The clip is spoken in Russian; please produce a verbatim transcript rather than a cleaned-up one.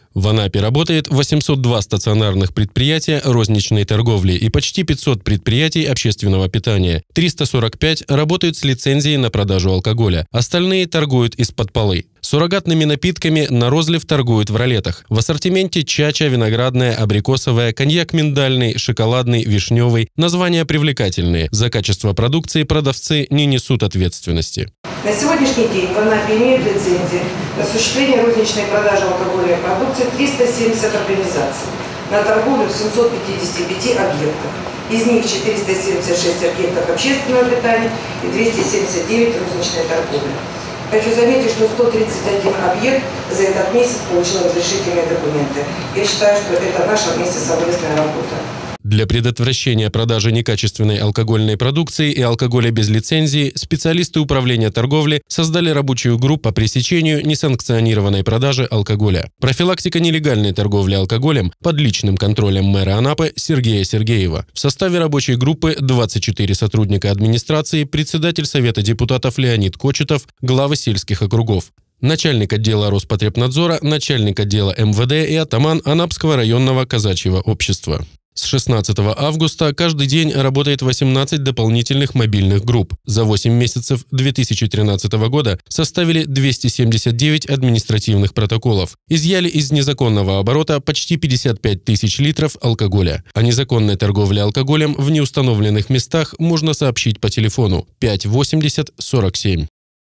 В Анапе работает восемьсот два стационарных предприятия розничной торговли и почти пятьсот предприятий общественного питания. триста сорок пять работают с лицензией на продажу алкоголя. Остальные торгуют из-под полы. Суррогатными напитками на розлив торгуют в ролетах. В ассортименте чача, виноградная, абрикосовая, коньяк миндальный, шоколадный, вишневый. Названия привлекательные. За качество продукции продавцы не несут ответственности. На сегодняшний день в Анапе имеют лицензии на осуществление розничной продажи алкогольной продукции триста семьдесят организаций, на торговлю в семьсот пятидесяти пяти объектах. Из них четыреста семьдесят шесть объектов общественного питания и двести семьдесят девять розничной торговли. Хочу заметить, что сто тридцать один объект за этот месяц получил разрешительные документы. Я считаю, что это наша вместе совместная работа. Для предотвращения продажи некачественной алкогольной продукции и алкоголя без лицензии специалисты управления торговли создали рабочую группу по пресечению несанкционированной продажи алкоголя. Профилактика нелегальной торговли алкоголем под личным контролем мэра Анапы Сергея Сергеева. В составе рабочей группы двадцать четыре сотрудника администрации, председатель Совета депутатов Леонид Кочетов, главы сельских округов, начальник отдела Роспотребнадзора, начальник отдела эм вэ дэ и атаман Анапского районного казачьего общества. С шестнадцатого августа каждый день работает восемнадцать дополнительных мобильных групп. За восемь месяцев две тысячи тринадцатого года составили двести семьдесят девять административных протоколов. Изъяли из незаконного оборота почти пятьдесят пять тысяч литров алкоголя. О незаконной торговле алкоголем в неустановленных местах можно сообщить по телефону пять восемьдесят сорок семь.